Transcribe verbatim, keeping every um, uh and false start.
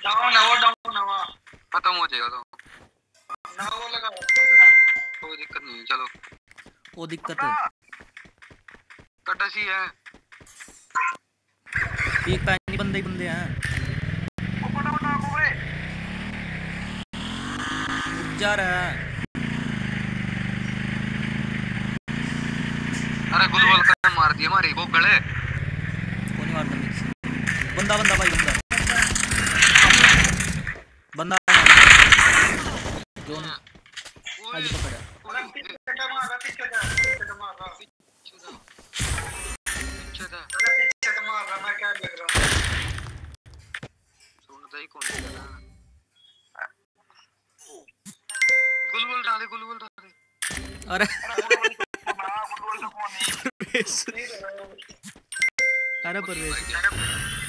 Down है वो, down है वो, खत्म हो जाएगा तो ना वो लगा, कोई दिक्कत नहीं। चलो वो दिक्कत है कटसी है, एक टाइम बंदे ही बंदे हैं। वो बड़ा बड़ा ओए जा रहा है। अरे गुलवल का मार दिया हमारी वो गले। कौन मार दिया मिक्स? बंदा बंदा भाई बंदा बंदा जोन आज पकड़ा। पीछे का मारा, पीछे का पीछे का मारा, पीछे था पीछे था पीछे का मारा, मैं क्या लग रहा हूं सुनता ही कौन है। गुलवल डाले गुलवल डाले। अरे गुलवल तो कौन है? अरे परवेश